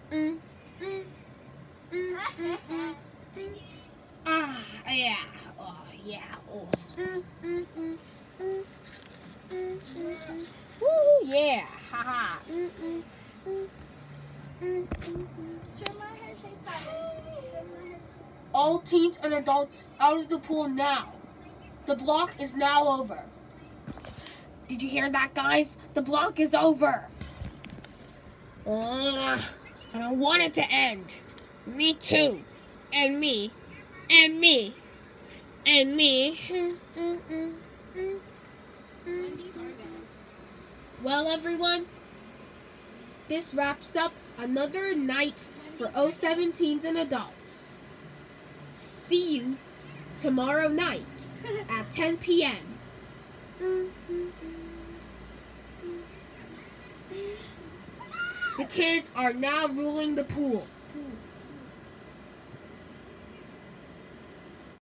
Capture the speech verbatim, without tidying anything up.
Ah, yeah. Oh, yeah. Oh. Woo, yeah. Haha. All teens and adults out of the pool now. The block is now over. Did you hear that, guys? The block is over. Uh, I don't want it to end. Me too. And me. And me. And me. Well, everyone, this wraps up another night for oh seven teens and adults. See you tomorrow night at ten p m The kids are now ruling the pool.